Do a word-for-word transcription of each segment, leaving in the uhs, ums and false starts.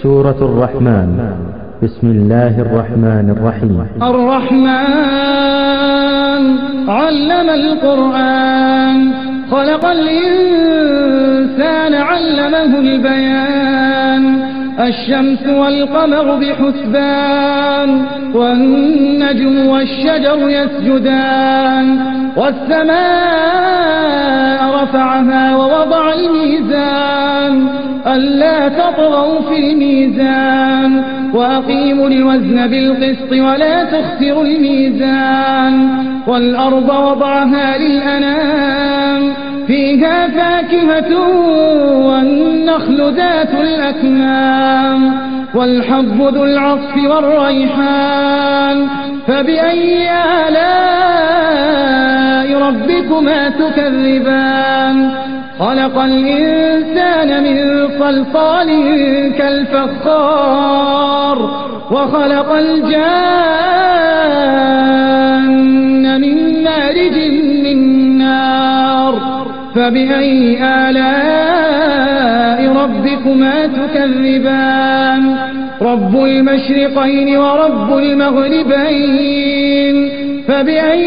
سورة الرحمن. بسم الله الرحمن الرحيم. الرحمن علم القرآن خلق الإنسان علمه البيان الشمس والقمر بحسبان والنجم والشجر يسجدان والسماء رفعها ووضع الميزان ألا تطغوا في الميزان وأقيموا الوزن بالقسط ولا تخسروا الميزان والأرض وضعها للأنام فيها فاكهة والنخل ذات الأكمام والحب ذو العصف والريحان فبأي آلاء ربكما تكذبان خلق الإنسان من صلصال كالفخار وخلق الجان من مارج من نار فبأي آلاء ربكما تكذبان رب المشرقين ورب المغربين فبأي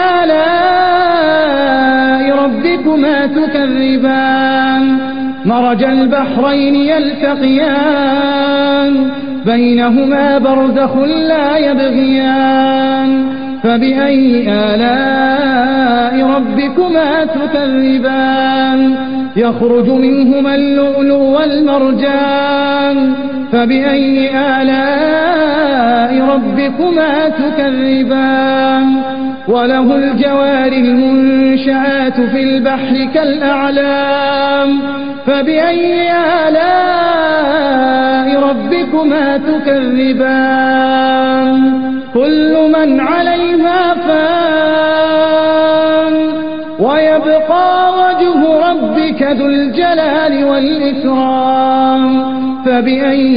آلاء ربكما تكذبان مرج البحرين يلتقيان بينهما برزخ لا يبغيان فبأي آلاء ربكما تكذبان يخرج منهما اللؤلؤ والمرجان فبأي آلاء ربكما تكذبان وله الجوار المنشآت في البحر كالأعلام فبأي آلاء ربكما تكذبان كل من عليها فان ويبقى وجه ربك ذو الجلال والإكرام فبأي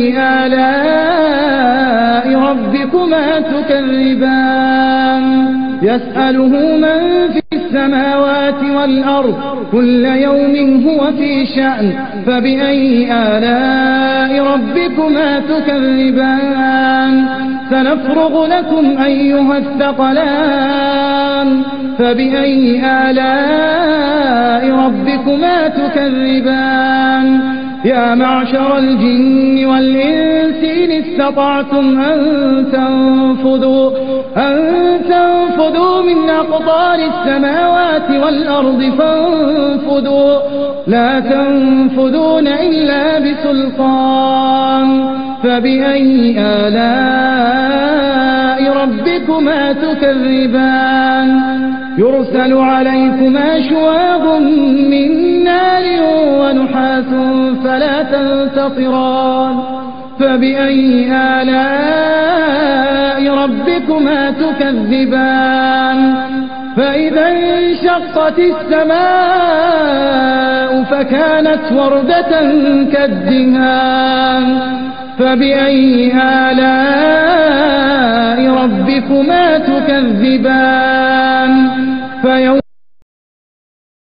آلاء ربكما تكذبان يسأله من في السماوات والأرض كل يوم هو في شأن فبأي آلاء ربكما تكذبان سنفرغ لكم أيها الثقلان فبأي آلاء ربكما تكذبان يا معشر الجن والإنس إن استطعتم أن تنفذوا أن تنفذوا من أقطار السماوات والأرض فانفذوا لا تنفذون إلا بسلطان فبأي آلاء ربكما تكذبان يرسل عليكما شواظ من نار ونحاس فلا تنتصران فبأي آلاء ربكما تكذبان فإذا انشقت السماء فكانت وردة كالدهان فبأي آلاء ربكما تكذبان